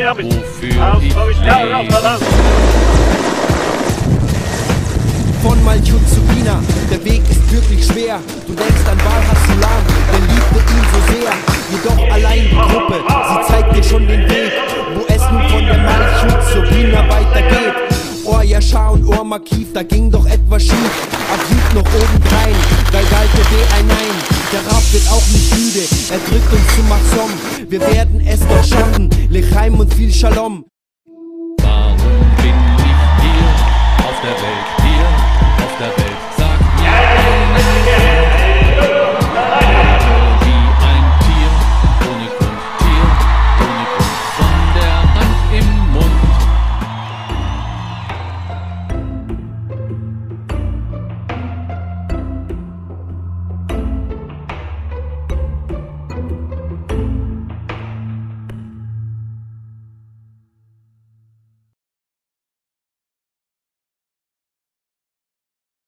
wofür ich lebe. Von Malchut zu Bina, der Weg ist wirklich schwer. Du denkst an Valhalla Salam, der liebte ihn so sehr. Jedoch allein die Gruppe, sie zeigt dir schon den Weg, wo es nun von der Malchut zur Bina weitergeht. Yashar und Makif, da ging doch etwas schief. Abhieb noch obendrein, da galt der B1 ein. Der Rab wird auch nicht müde, er drückt uns zu Machsom. Wir werden es doch schaffen, Lechaim und viel Shalom.